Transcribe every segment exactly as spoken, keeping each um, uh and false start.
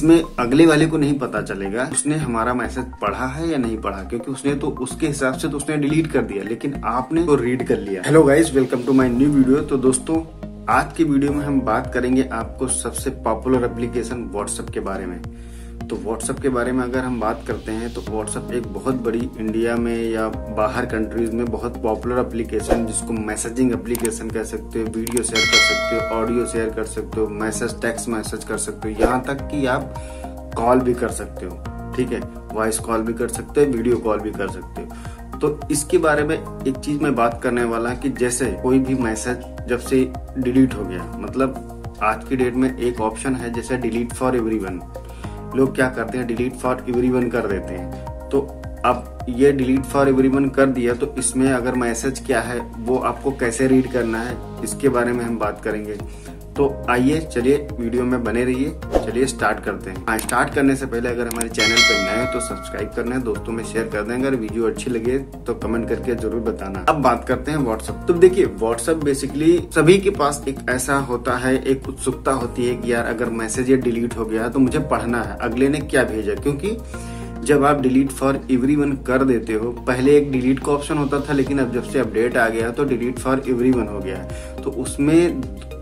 इसमें अगले वाले को नहीं पता चलेगा उसने हमारा मैसेज पढ़ा है या नहीं पढ़ा, क्योंकि उसने तो उसके हिसाब से तो उसने डिलीट कर दिया, लेकिन आपने तो रीड कर लिया। Hello guys, welcome to my new video. तो दोस्तों, आज की वीडियो में हम बात करेंगे आपको सबसे पॉपुलर एप्लीकेशन व्हाट्सएप के बारे में। तो व्हाट्सएप के बारे में अगर हम बात करते हैं तो व्हाट्सएप एक बहुत बड़ी इंडिया में या बाहर कंट्रीज में बहुत पॉपुलर एप्लीकेशन, जिसको मैसेजिंग एप्लीकेशन कह सकते हो, वीडियो शेयर कर सकते हो, ऑडियो शेयर कर सकते हो, मैसेज टेक्स्ट मैसेज कर सकते हो, यहाँ तक कि आप कॉल भी कर सकते हो। ठीक है, वॉइस कॉल भी कर सकते हो, वीडियो कॉल भी कर सकते हो। तो इसके बारे में एक चीज मैं बात करने वाला कि जैसे कोई भी मैसेज जब से डिलीट हो गया, मतलब आज की डेट में एक ऑप्शन है जैसे डिलीट फॉर एवरीवन। लोग क्या करते हैं, डिलीट फॉर एवरीवन कर देते हैं। तो अब ये डिलीट फॉर एवरीवन कर दिया तो इसमें अगर मैसेज क्या है वो आपको कैसे रीड करना है, इसके बारे में हम बात करेंगे। तो आइए चलिए वीडियो में बने रहिए। चलिए स्टार्ट करते हैं। हाँ, स्टार्ट करने से पहले अगर हमारे चैनल पर नए हैं तो सब्सक्राइब करना है, दोस्तों में शेयर कर दें। अगर वीडियो अच्छी लगे तो कमेंट करके जरूर बताना। अब बात करते हैं व्हाट्सएप। तो देखिए, व्हाट्सएप बेसिकली सभी के पास एक ऐसा होता है, एक उत्सुकता होती है कि यार अगर मैसेज ये डिलीट हो गया तो मुझे पढ़ना है अगले ने क्या भेजा। क्योंकि जब आप डिलीट फॉर एवरीवन कर देते हो, पहले एक डिलीट का ऑप्शन होता था, लेकिन अब जब से अपडेट आ गया तो डिलीट फॉर एवरीवन हो गया है। तो उसमें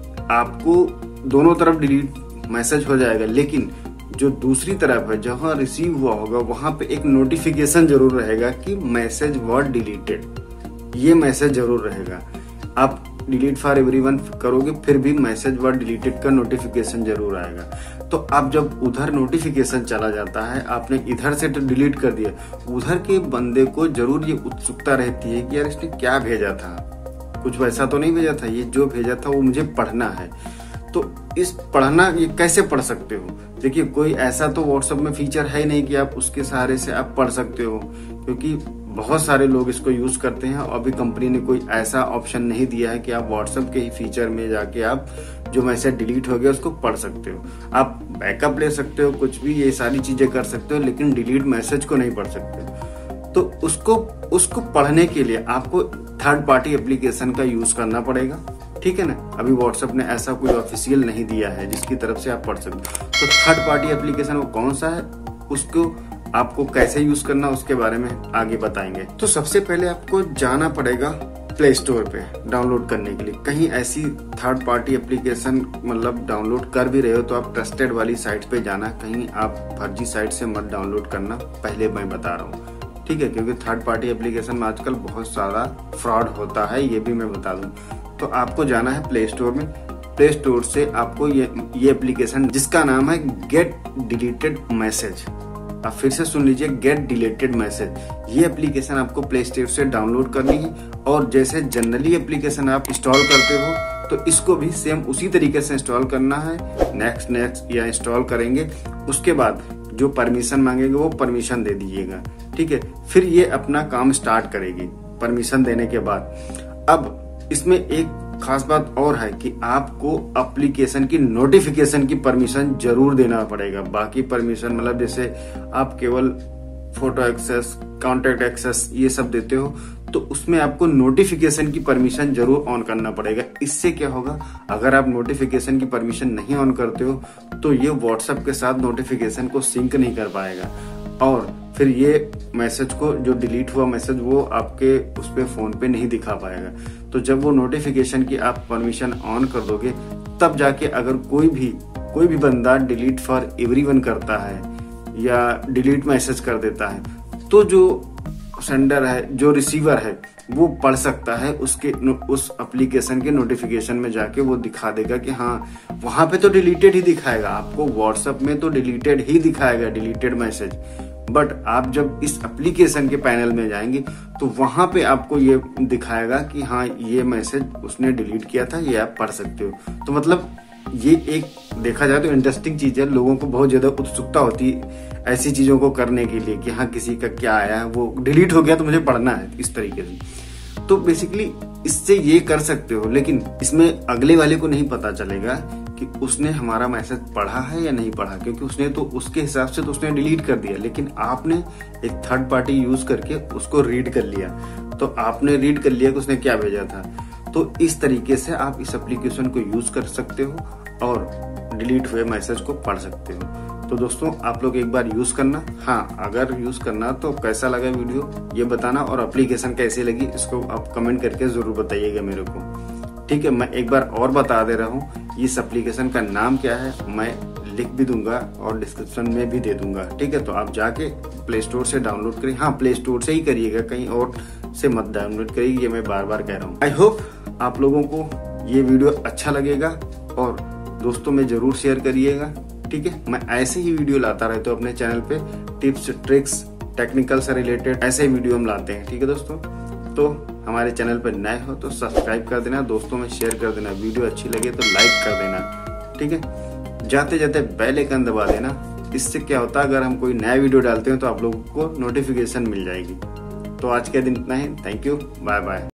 आपको दोनों तरफ डिलीट मैसेज हो जाएगा, लेकिन जो दूसरी तरफ है जहां रिसीव हुआ होगा वहां पे एक नोटिफिकेशन जरूर रहेगा कि मैसेज वॉज डिलीटेड। ये मैसेज जरूर रहेगा। आप डिलीट फॉर एवरीवन करोगे फिर भी मैसेज वॉज डिलीटेड का नोटिफिकेशन जरूर आएगा। तो आप जब उधर नोटिफिकेशन चला जाता है, आपने इधर से तो डिलीट कर दिया, उधर के बंदे को जरूर ये उत्सुकता रहती है कि यार इसने क्या भेजा था, कुछ वैसा तो नहीं भेजा था, ये जो भेजा था वो मुझे पढ़ना है। तो इस पढ़ना ये कैसे पढ़ सकते हो? देखिए, कोई ऐसा तो व्हाट्सएप में फीचर है नहीं कि आप उसके सहारे से आप पढ़ सकते हो, क्योंकि बहुत सारे लोग इसको यूज करते हैं और अभी कंपनी ने कोई ऐसा ऑप्शन नहीं दिया है कि आप व्हाट्सएप के ही फीचर में जाके आप जो मैसेज डिलीट हो गया उसको पढ़ सकते हो। आप बैकअप ले सकते हो, कुछ भी ये सारी चीजें कर सकते हो, लेकिन डिलीट मैसेज को नहीं पढ़ सकते। तो उसको उसको पढ़ने के लिए आपको थर्ड पार्टी एप्लीकेशन का यूज करना पड़ेगा। ठीक है ना, अभी व्हाट्सएप ने ऐसा कोई ऑफिशियल नहीं दिया है जिसकी तरफ से आप पढ़ सकते हो। तो थर्ड पार्टी एप्लीकेशन वो कौन सा है, उसको आपको कैसे यूज करना उसके बारे में आगे बताएंगे। तो सबसे पहले आपको जाना पड़ेगा प्ले स्टोर पे डाउनलोड करने के लिए। कहीं ऐसी थर्ड पार्टी एप्लीकेशन मतलब डाउनलोड कर भी रहे हो तो आप ट्रस्टेड वाली साइट पे जाना, कहीं आप फर्जी साइट से मत डाउनलोड करना, पहले मैं बता रहा हूँ। ठीक है, क्योंकि थर्ड पार्टी एप्लीकेशन में आजकल बहुत सारा फ्रॉड होता है, ये भी मैं बता दूं। तो आपको जाना है प्ले स्टोर में। प्ले स्टोर से आपको ये ये एप्लीकेशन जिसका नाम है गेट डिलीटेड मैसेज, आप फिर से सुन लीजिए, गेट डिलीटेड मैसेज। ये एप्लीकेशन आपको प्ले स्टोर से डाउनलोड करनी है। और जैसे जनरली एप्लीकेशन आप इंस्टॉल करते हो तो इसको भी सेम उसी तरीके से इंस्टॉल करना है। नेक्स्ट नेक्स्ट या इंस्टॉल करेंगे, उसके बाद जो परमिशन मांगेंगे वो परमिशन दे दीजिएगा। ठीक है, फिर ये अपना काम स्टार्ट करेगी परमिशन देने के बाद। अब इसमें एक खास बात और है कि आपको एप्लीकेशन की नोटिफिकेशन की परमिशन जरूर देना पड़ेगा। बाकी परमिशन मतलब जैसे आप केवल फोटो एक्सेस, कॉन्टेक्ट एक्सेस ये सब देते हो, तो उसमें आपको नोटिफिकेशन की परमिशन जरूर ऑन करना पड़ेगा। इससे क्या होगा, अगर आप नोटिफिकेशन की परमिशन नहीं ऑन करते हो तो ये व्हाट्सएप के साथ नोटिफिकेशन को सिंक नहीं कर पाएगा, और फिर ये मैसेज को, जो डिलीट हुआ मैसेज, वो आपके उस पे फोन पे नहीं दिखा पाएगा। तो जब वो नोटिफिकेशन की आप परमिशन ऑन कर दोगे, तब जाके अगर कोई भी कोई भी बंदा डिलीट फॉर एवरीवन करता है या डिलीट मैसेज कर देता है, तो जो सेंडर है, जो रिसीवर है, वो पढ़ सकता है उसके उस एप्लीकेशन के नोटिफिकेशन में जाके वो दिखा देगा कि हाँ, वहां पे तो डिलीटेड ही दिखाएगा, आपको व्हाट्सएप में तो डिलीटेड ही दिखाएगा, डिलीटेड मैसेज। बट आप जब इस एप्लीकेशन के पैनल में जाएंगे तो वहां पे आपको ये दिखाएगा कि हाँ, ये मैसेज उसने डिलीट किया था, ये आप पढ़ सकते हो। तो मतलब ये एक देखा जाए तो इंटरेस्टिंग चीज है। लोगों को बहुत ज्यादा उत्सुकता होती है ऐसी चीजों को करने के लिए कि हाँ, किसी का क्या आया है, वो डिलीट हो गया तो मुझे पढ़ना है, इस तरीके से। तो बेसिकली इससे ये कर सकते हो, लेकिन इसमें अगले वाले को नहीं पता चलेगा कि उसने हमारा मैसेज पढ़ा है या नहीं पढ़ा, क्योंकि उसने तो उसके हिसाब से तो उसने डिलीट कर दिया, लेकिन आपने एक थर्ड पार्टी यूज करके उसको रीड कर लिया। तो आपने रीड कर लिया कि उसने क्या भेजा था। तो इस तरीके से आप इस एप्लीकेशन को यूज कर सकते हो और डिलीट हुए मैसेज को पढ़ सकते हो। तो दोस्तों आप लोग एक बार यूज करना। हाँ, अगर यूज करना तो कैसा लगा वीडियो ये बताना, और एप्लीकेशन कैसी लगी इसको आप कमेंट करके जरूर बताइएगा मेरे को। ठीक है, मैं एक बार और बता दे रहा हूँ, इस एप्लीकेशन का नाम क्या है मैं लिख भी दूंगा और डिस्क्रिप्शन में भी दे दूंगा। ठीक है, तो आप जाके प्ले स्टोर से डाउनलोड करिए। हाँ, प्ले स्टोर से ही करिएगा, कहीं और से मत डाउनलोड करिए, ये मैं बार बार कह रहा हूँ। आई होप आप लोगों को ये वीडियो अच्छा लगेगा और दोस्तों में जरूर शेयर करिएगा। ठीक है, मैं ऐसे ही वीडियो लाता रहता हूँ अपने चैनल पे, टिप्स ट्रिक्स टेक्निकल से रिलेटेड ऐसे ही वीडियो हम लाते हैं। ठीक है दोस्तों, तो हमारे चैनल पर नए हो तो सब्सक्राइब कर देना, दोस्तों में शेयर कर देना, वीडियो अच्छी लगे तो लाइक कर देना। ठीक है, जाते जाते बेल आइकन दबा देना। इससे क्या होता है, अगर हम कोई नया वीडियो डालते हैं तो आप लोगों को नोटिफिकेशन मिल जाएगी। तो आज के दिन इतना ही। Thank you, bye bye.